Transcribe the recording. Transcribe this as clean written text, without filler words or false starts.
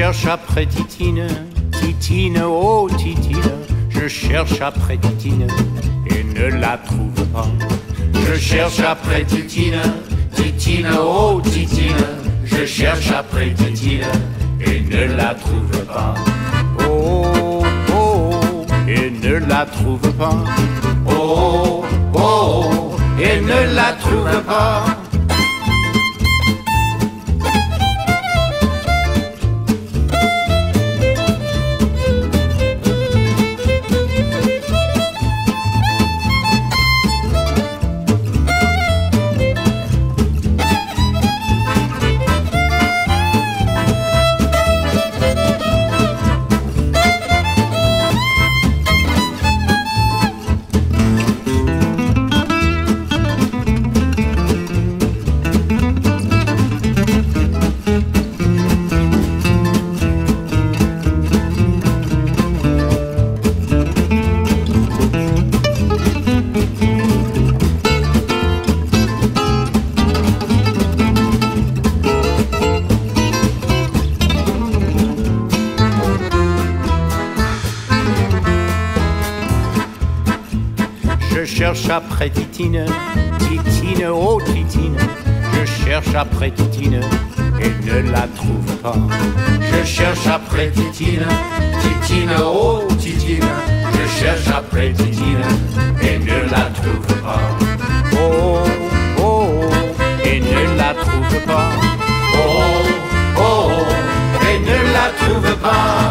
cherche après Titine, Titine, oh Titine. Je cherche après Titine et ne la trouve pas. Je cherche après Titine, Titine, oh Titine. Je cherche après Titine et ne la trouve pas. Oh, oh, et ne la trouve pas. Oh, oh, et ne la trouve pas. Je cherche après Titine, Titine, oh Titine. Je cherche après Titine et ne la trouve pas. Je cherche après Titine, Titine, oh Titine. Je cherche après Titine et ne la trouve pas. Oh, oh, et ne la trouve pas. Oh, oh, et ne la trouve pas.